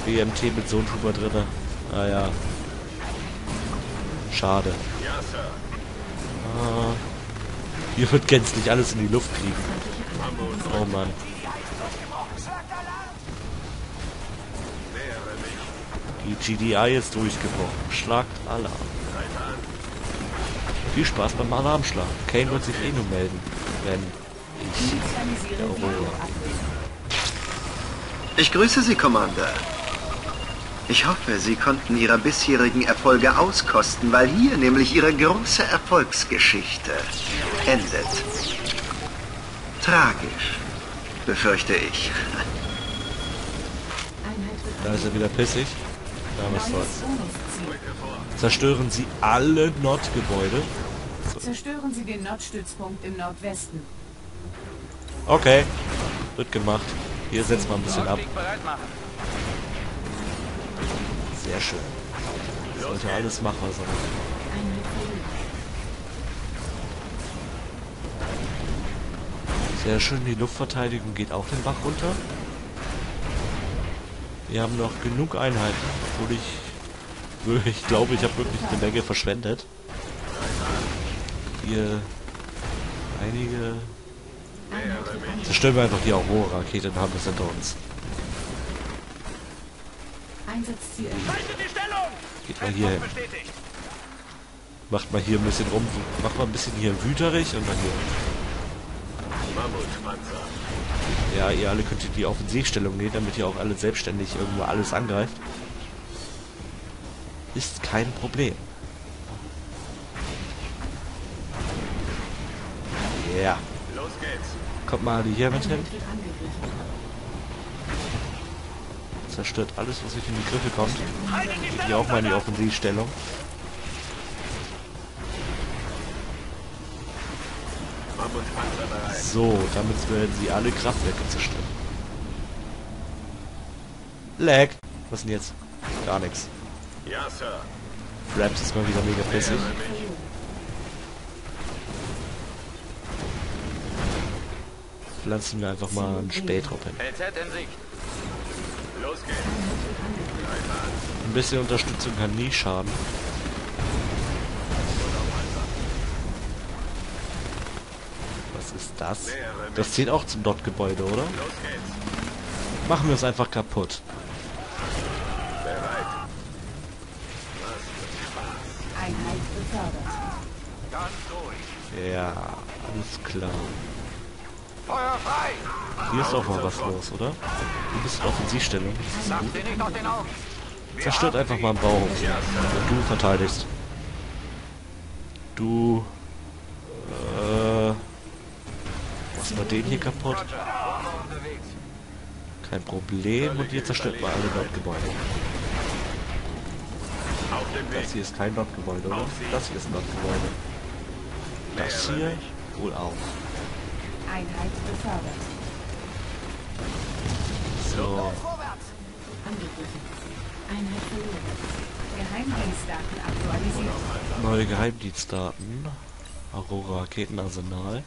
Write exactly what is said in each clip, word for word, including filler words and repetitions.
B M T mit so einem Trooper drin. Ah ja. Schade. Ah, hier wird gänzlich alles in die Luft kriegen. Oh Mann. Die G D I ist durchgebrochen. Schlagt Alarm. Viel Spaß beim Alarmschlag. Kane wird sich eh nur melden, wenn ich der Aurora. Ich grüße Sie, Commander. Ich hoffe, Sie konnten Ihre bisherigen Erfolge auskosten, weil hier nämlich Ihre große Erfolgsgeschichte endet. Tragisch, befürchte ich. Da ist er wieder pissig. Ja, was soll's. Zerstören Sie alle Nord-Gebäude. So. Zerstören Sie den Nordstützpunkt im Nordwesten. Okay, wird gemacht. Hier setzen wir ein bisschen ab. Sehr schön. Sollte alles machbar sein. Sehr schön, die Luftverteidigung geht auch den Bach runter. Wir haben noch genug Einheiten, obwohl ich, ich glaube, ich habe wirklich eine Menge verschwendet. Hier einige... Zerstören wir einfach die Aurora-Rakete und haben das hinter uns. Geht mal hier hin. Macht mal hier ein bisschen rum. Macht mal ein bisschen hier wüterig und dann hier. Ja, ihr alle könnt ihr die Offensivstellung nehmen, damit ihr auch alle selbstständig irgendwo alles angreift. Ist kein Problem. Ja. Yeah. Kommt mal hier mit hin. Zerstört alles, was euch in die Griffe kommt. Geht hier auch mal in die Offensivstellung. So, damit werden sie alle Kraftwerke zerstören. Lag. Was denn jetzt? Gar nichts. Ja, Sir. Raps ist mal wieder mega pissig. Pflanzen wir einfach mal einen Spätrop hin. Los geht's. Ein bisschen Unterstützung kann nie schaden. Was ist das? Das zählt auch zum Dot-Gebäude, oder? Machen wir es einfach kaputt. Ja, alles klar. Feuer frei! Hier ist auch mal was los, oder? Du bist in Offensivstellung. Das ist gut. Zerstört einfach mal einen Bauhof. Und du verteidigst. Du... Äh... Was war den hier kaputt? Kein Problem. Und ihr zerstört mal alle Nordgebäude. Das hier ist kein Nordgebäude, oder? Das hier ist ein Nordgebäude. Das hier wohl auch. Einheit befördert. So. Angegriffen. Einheit verloren. Geheimdienstdaten aktualisiert. Neue Geheimdienstdaten. Aurora Raketenarsenal.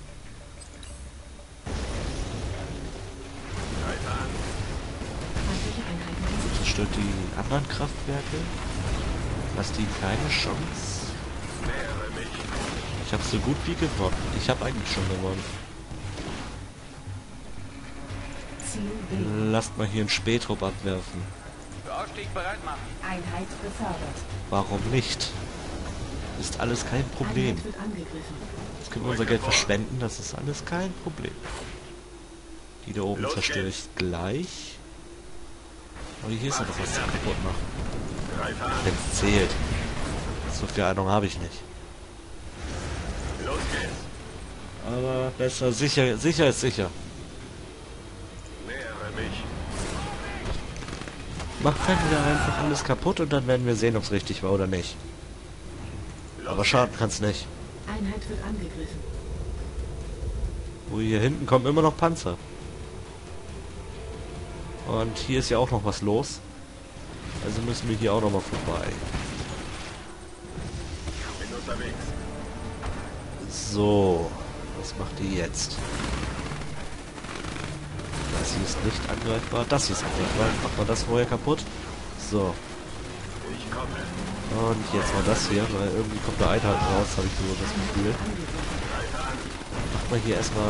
Zerstört die anderen Kraftwerke. Hast die keine Chance? Ich habe so gut wie gewonnen. Ich habe eigentlich schon gewonnen. Lasst mal hier einen Spätrupp abwerfen. Einheit befördert. Warum nicht? Ist alles kein Problem. Jetzt können wir unser Geld verschwenden, das ist alles kein Problem. Die da oben zerstöre ich gleich. Aber hier ist ja noch was zu kaputt machen. Wenn es zählt. So viel Ahnung habe ich nicht. Aber besser, sicher, sicher ist sicher. Macht wieder einfach alles kaputt und dann werden wir sehen, ob es richtig war oder nicht. Aber schaden kann es nicht. Einheit wird angegriffen. Wo hier hinten kommen immer noch Panzer. Und hier ist ja auch noch was los. Also müssen wir hier auch noch mal vorbei. So, was macht die jetzt? Das hier ist nicht angreifbar. Das hier ist angreifbar. Macht man das vorher kaputt. So. Ich komme. Und jetzt mal das hier, weil irgendwie kommt da Einheit raus, habe ich so das Gefühl. Macht man hier erstmal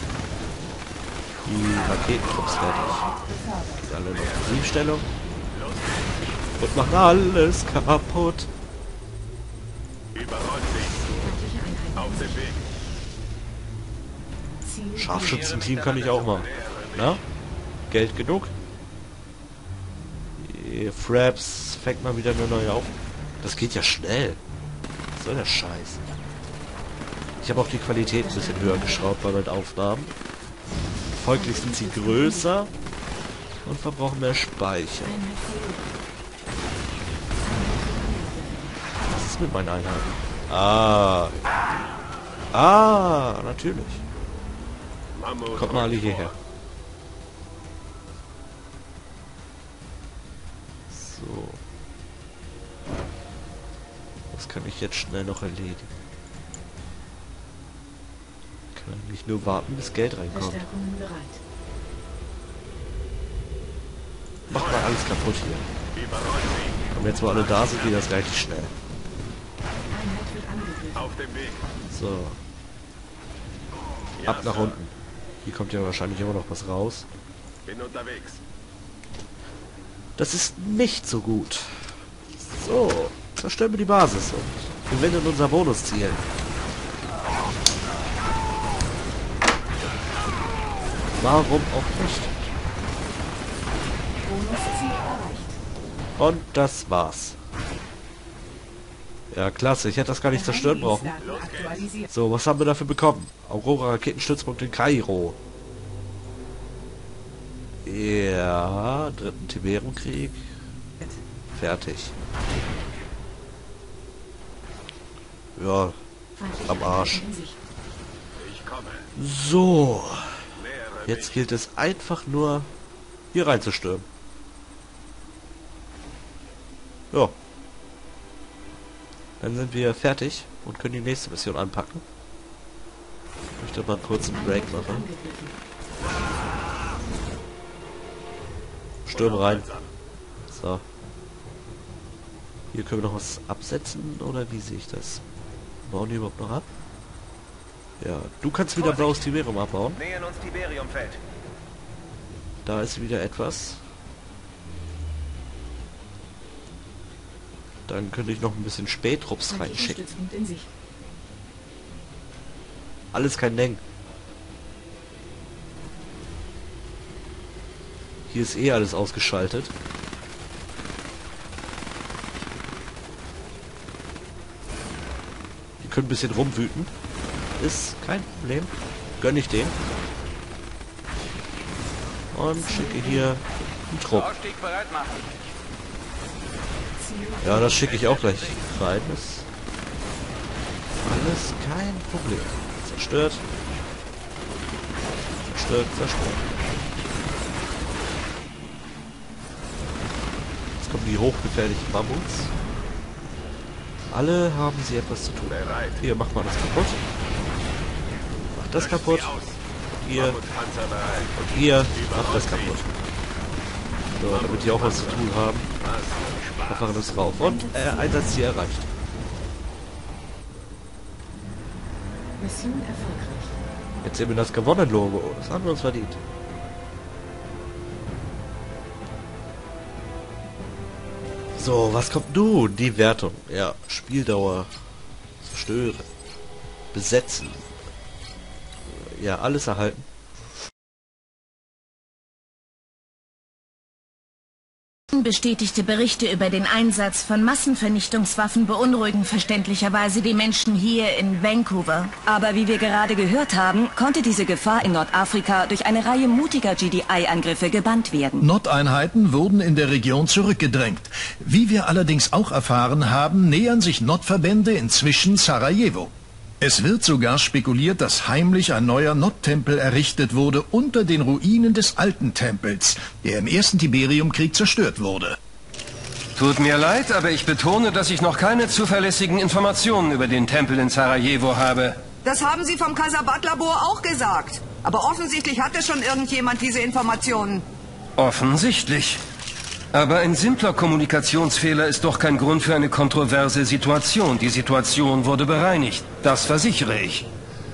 die Raketentrupps fertig. Die alle noch in Briefstellung. Und machen alles kaputt. Überrollt sie. Auf dem Weg. Scharfschützenteam kann ich auch machen. Na? Geld genug? Die Fraps fängt mal wieder eine neue auf. Das geht ja schnell. Was soll der Scheiß? Ich habe auch die Qualität ein bisschen höher geschraubt bei meinen Aufnahmen. Folglich sind sie größer und verbrauchen mehr Speicher. Was ist mit meinen Einheiten? Ah. Ah, natürlich. Kommt mal alle hierher. So. Was kann ich jetzt schnell noch erledigen? Ich kann eigentlich nur warten, bis Geld reinkommt. Macht mal alles kaputt hier. Und jetzt, wo alle da sind, geht das relativ schnell. Auf dem Weg. So. Ab nach unten. Hier kommt ja wahrscheinlich immer noch was raus. Bin unterwegs. Das ist nicht so gut. So. Zerstören wir die Basis und gewinnen unser Bonusziel. Warum auch nicht? Bonusziel erreicht. Und das war's. Ja, klasse. Ich hätte das gar nicht zerstören brauchen. So, was haben wir dafür bekommen? Aurora Raketenstützpunkt in Kairo. Ja, dritten Tiberiumkrieg. Fertig. Ja, am Arsch. Ich komme. So. Nähere Jetzt gilt es einfach nur, hier reinzustürmen. Ja. Dann sind wir fertig und können die nächste Mission anpacken. Ich möchte mal kurz einen Break machen. Sturm rein. So. Hier können wir noch was absetzen, oder wie sehe ich das? Bauen die überhaupt noch ab? Ja, du kannst wieder blaues Tiberium abbauen. Nähern uns Tiberiumfeld. Da ist wieder etwas. Dann könnte ich noch ein bisschen Spättrupps reinschicken. Alles kein Ding. Hier ist eh alles ausgeschaltet. Die können ein bisschen rumwüten. Ist kein Problem. Gönn ich den. Und schicke hier einen Trupp. Ausstieg bereit machen. Ja, das schicke ich auch gleich rein. Das ist alles kein Problem. Zerstört. Zerstört, zerstört. Jetzt kommen die hochgefährlichen Mammuts. Alle haben sie etwas zu tun. Hier, macht mal das kaputt. Macht das kaputt. Hier. Und hier. Macht das kaputt. So, damit die auch was zu tun haben. Machen das rauf. Und äh, Einsatzziel erreicht. Mission erfolgreich. Jetzt sehen wir das Gewonnen-Logo. Das haben wir uns verdient. So, was kommt nun? Die Wertung. Ja, Spieldauer. Zerstören. Besetzen. Ja, alles erhalten. Bestätigte Berichte über den Einsatz von Massenvernichtungswaffen beunruhigen verständlicherweise die Menschen hier in Vancouver. Aber wie wir gerade gehört haben, konnte diese Gefahr in Nordafrika durch eine Reihe mutiger G D I-Angriffe gebannt werden. Nod-Einheiten wurden in der Region zurückgedrängt. Wie wir allerdings auch erfahren haben, nähern sich Nod-Verbände inzwischen Sarajevo. Es wird sogar spekuliert, dass heimlich ein neuer Nod-Tempel errichtet wurde unter den Ruinen des alten Tempels, der im ersten Tiberiumkrieg zerstört wurde. Tut mir leid, aber ich betone, dass ich noch keine zuverlässigen Informationen über den Tempel in Sarajevo habe. Das haben Sie vom Kaiser-Bad-Labor auch gesagt. Aber offensichtlich hatte schon irgendjemand diese Informationen. Offensichtlich. Aber ein simpler Kommunikationsfehler ist doch kein Grund für eine kontroverse Situation. Die Situation wurde bereinigt. Das versichere ich.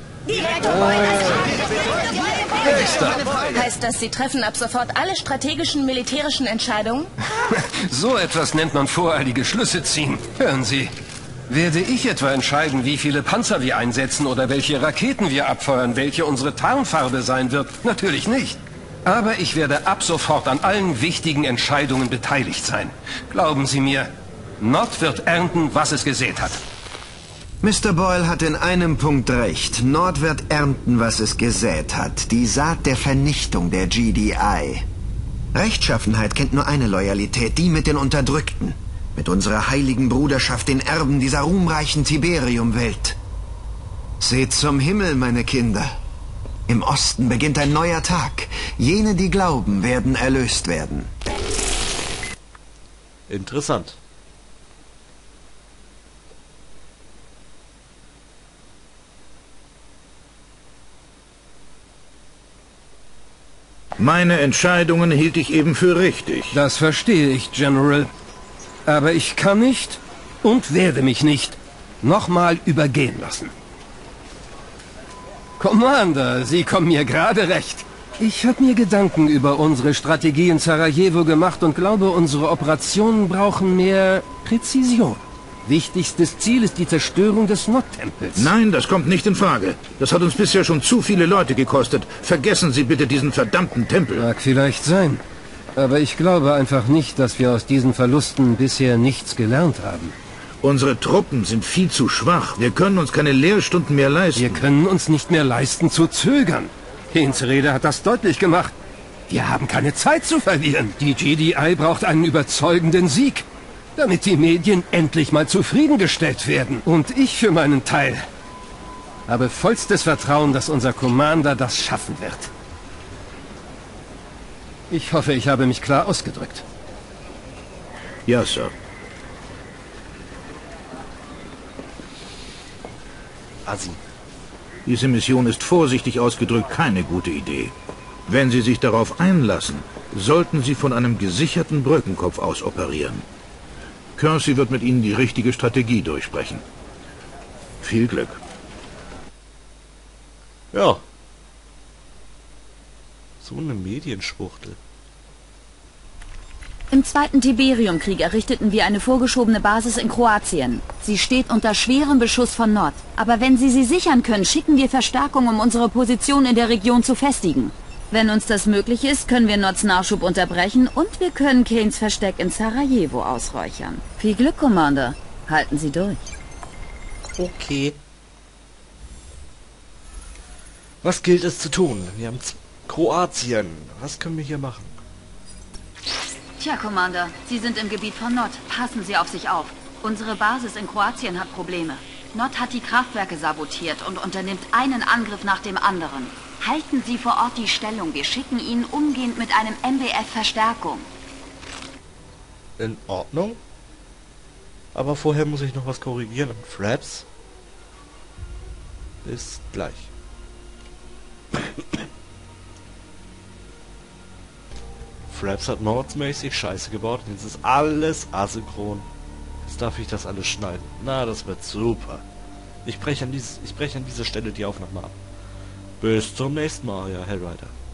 Heißt das, Sie treffen ab sofort alle strategischen militärischen Entscheidungen? So etwas nennt man voreilige Schlüsse ziehen. Hören Sie, werde ich etwa entscheiden, wie viele Panzer wir einsetzen oder welche Raketen wir abfeuern, welche unsere Tarnfarbe sein wird? Natürlich nicht. Aber ich werde ab sofort an allen wichtigen Entscheidungen beteiligt sein. Glauben Sie mir, Nod wird ernten, was es gesät hat. Mister Boyle hat in einem Punkt recht. Nord wird ernten, was es gesät hat. Die Saat der Vernichtung der G D I. Rechtschaffenheit kennt nur eine Loyalität, die mit den Unterdrückten. Mit unserer heiligen Bruderschaft, den Erben dieser ruhmreichen Tiberium-Welt. Seht zum Himmel, meine Kinder. Im Osten beginnt ein neuer Tag. Jene, die glauben, werden erlöst werden. Interessant. Meine Entscheidungen hielt ich eben für richtig. Das verstehe ich, General. Aber ich kann nicht und werde mich nicht nochmal übergehen lassen. Commander, Sie kommen mir gerade recht. Ich habe mir Gedanken über unsere Strategie in Sarajevo gemacht und glaube, unsere Operationen brauchen mehr Präzision. Wichtigstes Ziel ist die Zerstörung des Nod-Tempels. Nein, das kommt nicht in Frage. Das hat uns bisher schon zu viele Leute gekostet. Vergessen Sie bitte diesen verdammten Tempel. Mag vielleicht sein. Aber ich glaube einfach nicht, dass wir aus diesen Verlusten bisher nichts gelernt haben. Unsere Truppen sind viel zu schwach. Wir können uns keine Lehrstunden mehr leisten. Wir können uns nicht mehr leisten zu zögern. Hens Rede hat das deutlich gemacht. Wir haben keine Zeit zu verlieren. Die G D I braucht einen überzeugenden Sieg, damit die Medien endlich mal zufriedengestellt werden. Und ich für meinen Teil habe vollstes Vertrauen, dass unser Commander das schaffen wird. Ich hoffe, ich habe mich klar ausgedrückt. Ja, Sir. Assi. Diese Mission ist vorsichtig ausgedrückt keine gute Idee. Wenn Sie sich darauf einlassen, sollten Sie von einem gesicherten Brückenkopf aus operieren. Kersey wird mit Ihnen die richtige Strategie durchsprechen. Viel Glück. Ja. So eine Medienschwuchtel. Im Zweiten Tiberiumkrieg errichteten wir eine vorgeschobene Basis in Kroatien. Sie steht unter schwerem Beschuss von Nord. Aber wenn Sie sie sichern können, schicken wir Verstärkung, um unsere Position in der Region zu festigen. Wenn uns das möglich ist, können wir Nords Nachschub unterbrechen und wir können Kanes Versteck in Sarajevo ausräuchern. Viel Glück, Commander. Halten Sie durch. Okay. Was gilt es zu tun? Wir haben Kroatien. Was können wir hier machen? Tja, Commander, Sie sind im Gebiet von Nord. Passen Sie auf sich auf. Unsere Basis in Kroatien hat Probleme. Nord hat die Kraftwerke sabotiert und unternimmt einen Angriff nach dem anderen. Halten Sie vor Ort die Stellung. Wir schicken Ihnen umgehend mit einem M B F Verstärkung. In Ordnung. Aber vorher muss ich noch was korrigieren. Fraps. Bis gleich. Fraps hat mordsmäßig Scheiße gebaut. Jetzt ist alles asynchron. Jetzt darf ich das alles schneiden. Na, das wird super. Ich breche an, dieses, ich breche an dieser Stelle die Aufnahme ab. Bis zum nächsten Mal, ja, Hellrider.